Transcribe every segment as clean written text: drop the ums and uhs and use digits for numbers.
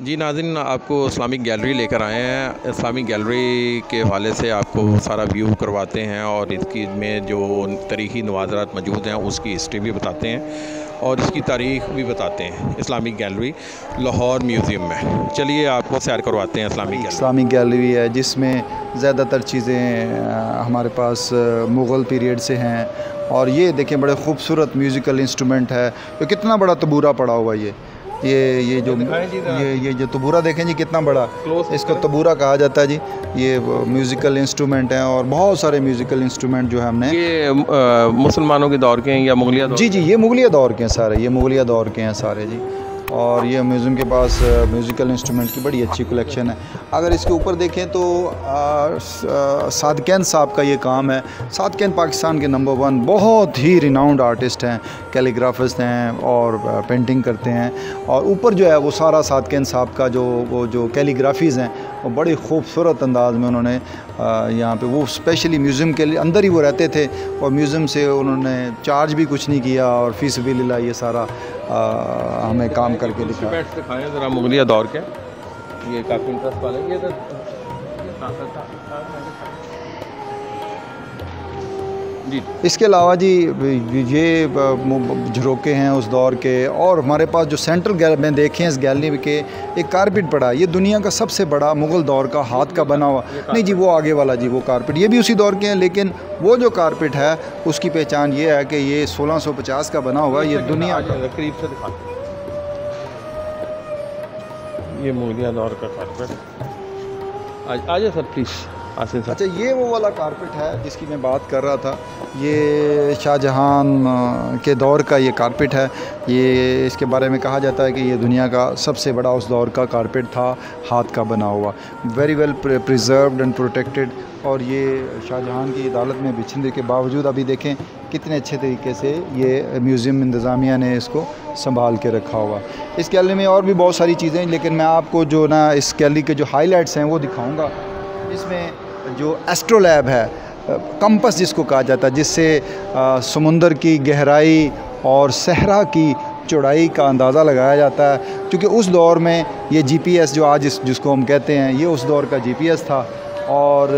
जी नाज़रीन, आपको Islamic gallery लेकर आए हैं। इस्लामिक गैलरी के हवाले से आपको सारा व्यू करवाते हैं और इसकी में जो तारीख़ी नवाज़रात मौजूद हैं उसकी हिस्ट्री भी बताते हैं और इसकी तारीख़ भी बताते हैं। इस्लामिक गैलरी लाहौर म्यूज़ियम में, चलिए आपको सैर करवाते हैं। इस्लामिक गैलरी है जिसमें ज़्यादातर चीज़ें हमारे पास मुग़ल पीरियड से हैं। और ये देखें, बड़े खूबसूरत म्यूज़िकल इंस्ट्रूमेंट है। तो कितना बड़ा तबूरा पड़ा हुआ है ये जो तबूरा देखें जी, कितना बड़ा, इसको तबूरा कहा जाता है जी। ये म्यूज़िकल इंस्ट्रूमेंट हैं और बहुत सारे म्यूज़िकल इंस्ट्रूमेंट जो है हमने, ये मुसलमानों के दौर के हैं या मुगलिया दौर? जी, ये मुगलिया दौर के हैं सारे, ये मुगलिया दौर के हैं सारे जी। और ये म्यूज़ियम के पास म्यूज़िकल इंस्ट्रूमेंट की बड़ी अच्छी कलेक्शन है। अगर इसके ऊपर देखें तो सादकैन साहब का ये काम है। सादकैन पाकिस्तान के नंबर 1 बहुत ही रिनाउंड आर्टिस्ट हैं, कैलीग्राफिस्ट हैं और पेंटिंग करते हैं। और ऊपर जो है वो सारा सादकैन साहब का जो कैलीग्राफीज़ हैं वो बड़ी खूबसूरत अंदाज में उन्होंने यहाँ पे, वो स्पेशली म्यूज़ियम के लिए अंदर ही वो रहते थे और म्यूज़ियम से उन्होंने चार्ज भी कुछ नहीं किया और फ़ी सबिलिल्लाह ये सारा हमें काम करके दिखाया। दिखाएं ज़रा मुगलिया दौर के, ये काफ़ी इंटरेस्ट वाले। ये तो जी। इसके अलावा जी ये झरोके हैं उस दौर के। और हमारे पास जो सेंट्रल गैलरी में देखें, इस गैलरी के एक कारपेट पड़ा है। ये दुनिया का सबसे बड़ा मुग़ल दौर का हाथ का बना हुआ, नहीं जी वो आगे वाला जी, वो कारपेट, ये भी उसी दौर के हैं। लेकिन वो जो कारपेट है उसकी पहचान ये है कि ये 1650 का बना हुआ। ये दुनिया का करीब से दिखा, ये मुगलिया दौर का कारपेट। आ जाए सर प्लीज़, आसिन सर। अच्छा, ये वो वाला कारपेट है जिसकी मैं बात कर रहा था। ये शाहजहां के दौर का ये कारपेट है। ये इसके बारे में कहा जाता है कि ये दुनिया का सबसे बड़ा उस दौर का कारपेट था, हाथ का बना हुआ, very well preserved and protected. और ये शाहजहां की अदालत में बिछने के बावजूद अभी देखें कितने अच्छे तरीके से ये म्यूज़ियम इंतज़ामिया ने इसको संभाल के रखा हुआ। इस गैलरी में और भी बहुत सारी चीज़ें, लेकिन मैं आपको जो ना इस गैलरी के जो हाईलाइट्स हैं वो दिखाऊँगा। इसमें जो एस्ट्रोलैब है, कंपस जिसको कहा जाता है, जिससे समुंदर की गहराई और सहरा की चौड़ाई का अंदाज़ा लगाया जाता है। क्योंकि उस दौर में ये GPS जो आज जिसको हम कहते हैं, ये उस दौर का GPS था। और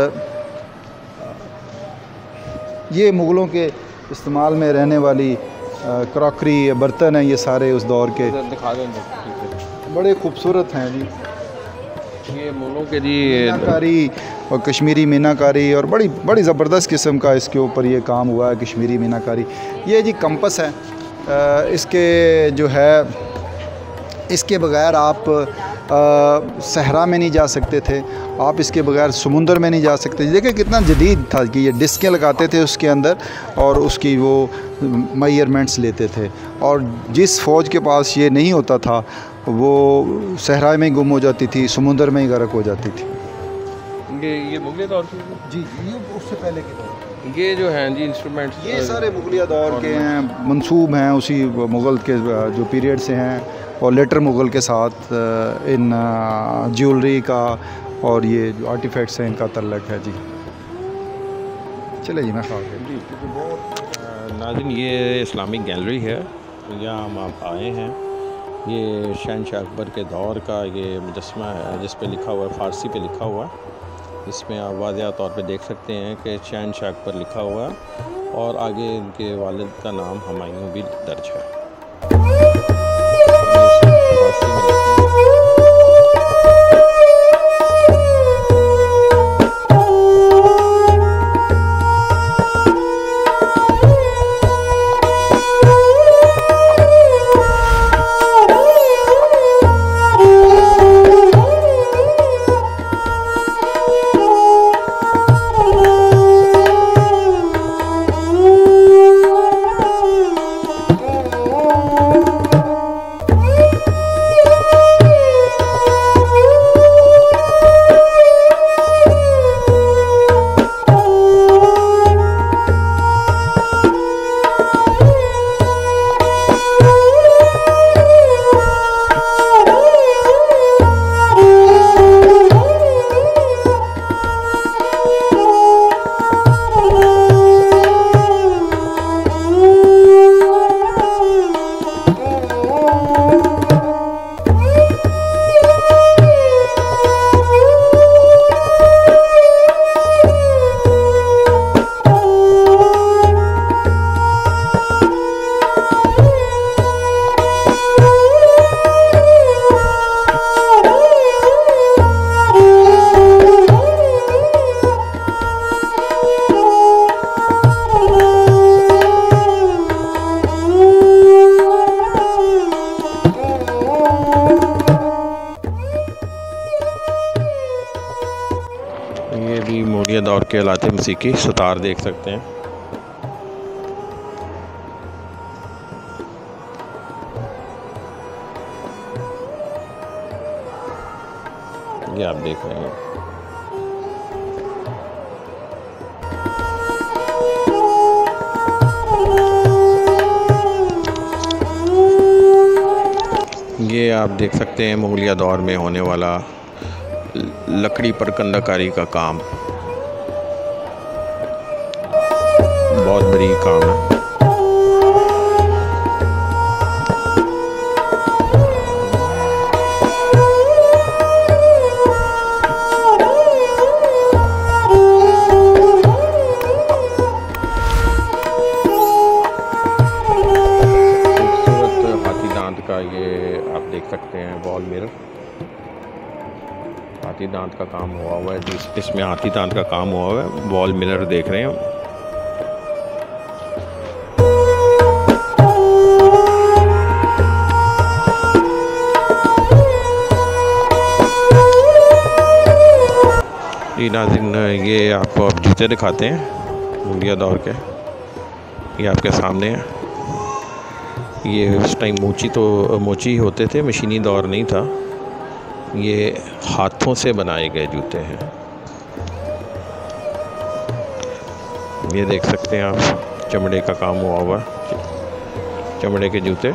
ये मुग़लों के इस्तेमाल में रहने वाली क्रॉकरी बर्तन हैं, ये सारे उस दौर के, दिखा दें, बड़े खूबसूरत हैं जी। ये मुग़लों के जी मीनाकारी और कश्मीरी मीनाकारी, और बड़ी बड़ी ज़बरदस्त किस्म का इसके ऊपर ये काम हुआ है, कश्मीरी मीनाकारी। ये जी कंपस है। इसके जो है, इसके बग़ैर आप सहरा में नहीं जा सकते थे, आप इसके बग़ैर समुंदर में नहीं जा सकते। देखिए कितना जदीद था कि ये डिस्कें लगाते थे उसके अंदर और उसकी वो मेजरमेंट्स लेते थे। और जिस फ़ौज के पास ये नहीं होता था वो सहरा में गुम हो जाती थी, समुंदर में ही गर्क हो जाती थी। ये मुगलिया दौर की जी, ये उससे पहले के दौर, ये जो हैं जी इंस्ट्रूमेंट्स, ये सारे मुगलिया दौर के हैं, मंसूब हैं उसी मुग़ल के जो पीरियड से हैं। और लेटर मुग़ल के साथ इन ज्वेलरी का और ये जो आर्टिफैक्ट्स हैं इनका तल्लक है जी। चले जी, मैं खा गया जी। बहुत नाज़रीन, ये इस्लामिक गैलरी है, यहाँ हम आप आए हैं। ये शहनशाह अकबर के दौर का ये मुजस्समा है जिस पे लिखा हुआ है, फ़ारसी पे लिखा हुआ है। इसमें आप वाज़ेह तौर पे देख सकते हैं कि शहनशाह अकबर लिखा हुआ है और आगे इनके वालिद का नाम हुमायूं भी दर्ज है। दौर के आलात मौसीकी सितार देख सकते हैं। ये आप देख रहे हैं। ये आप देख सकते हैं मुगलिया दौर में होने वाला लकड़ी पर कंदाकारी का काम, बहुत बड़ी काम है। खूबसूरत हाथी दांत का ये आप देख सकते हैं वॉल मिरर, हाथी दांत का काम हुआ हुआ है। इसमें हाथी दांत का काम हुआ हुआ है। वॉल मिरर देख रहे हैं हम। ये नाज़रीन, ये आपको अब जूते दिखाते हैं मुगलिया दौर के। ये आपके सामने है। ये उस टाइम मोची होते थे, मशीनी दौर नहीं था। ये हाथों से बनाए गए जूते हैं। ये देख सकते हैं आप, चमड़े का काम हुआ हुआ, चमड़े के जूते।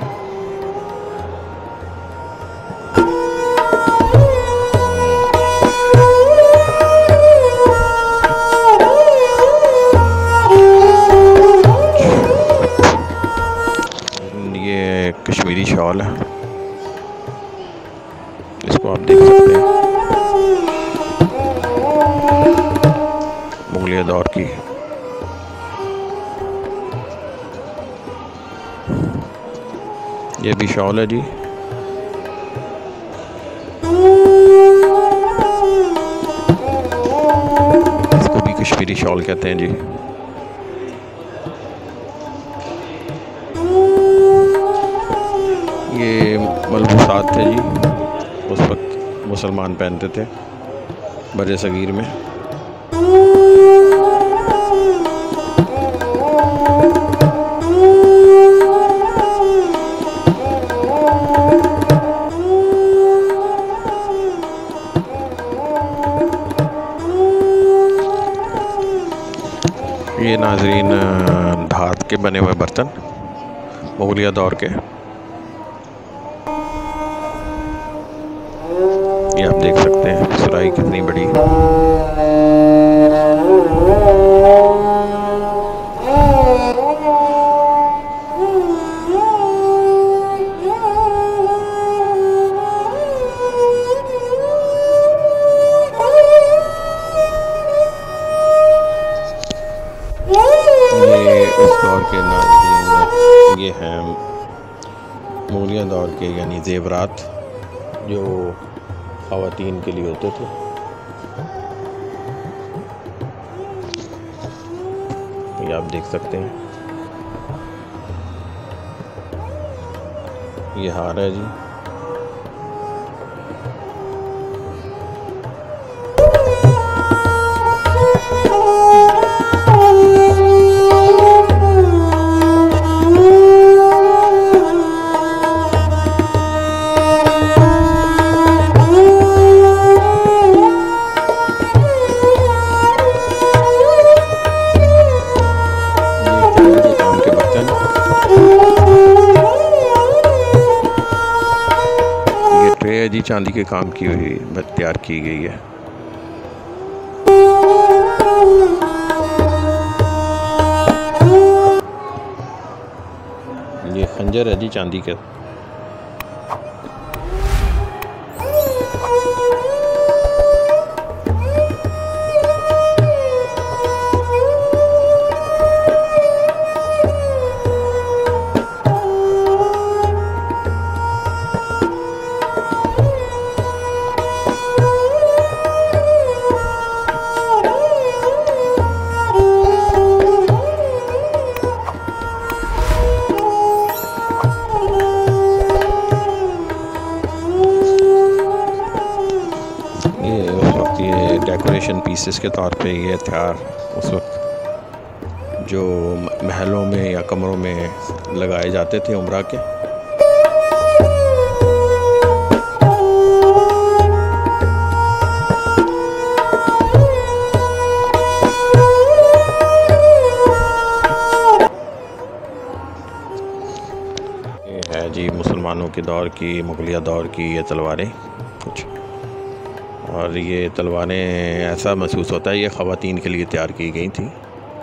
ये कश्मीरी शॉल है, इसको आप देख सकते हैं, मुगलिया दौर की। ये भी शॉल है जी। इसको भी कश्मीरी शॉल कहते हैं जी। ये मलबूसात थे जी, उस वक्त मुसलमान पहनते थे बड़े सगीर में। ये नाजरीन धात के बने हुए बर्तन मुगलिया दौर के, ये आप देख सकते हैं सुराही कितनी बड़ी। ये उस दौर के नाज़रीन, ये हैं मुगलिया दौर के यानी ज़ेवरात जो ख़वातीन के लिए होते थे। ये आप देख सकते हैं, ये हार है जी। जी चांदी के काम की हुई तैयार की गई है। ये खंजर है जी चांदी के। डेकोरेशन पीसेस के तौर पे ये हथियार उस वक्त जो महलों में या कमरों में लगाए जाते थे उम्रा के। ये है जी मुसलमानों के दौर की, मुगलिया दौर की ये तलवारें कुछ। और ये तलवारें ऐसा महसूस होता है ये ख़वातीन के लिए तैयार की गई थी,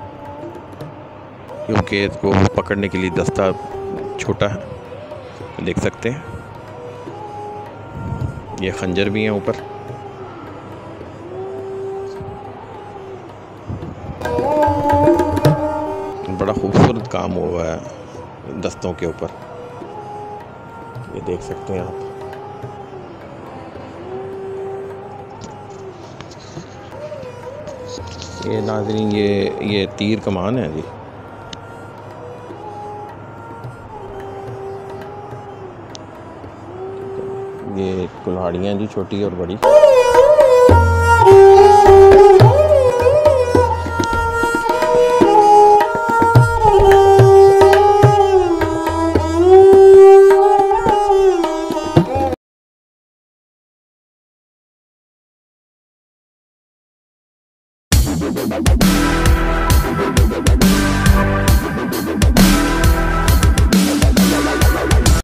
क्योंकि इसको पकड़ने के लिए दस्ता छोटा है, देख सकते हैं। ये खंजर भी हैं ऊपर। बड़ा खूबसूरत काम हुआ है दस्तों के ऊपर, ये देख सकते हैं आप। ये नाज़रीन ये तीर कमान है जी। ये कुल्हाड़ियाँ जी, छोटी और बड़ी।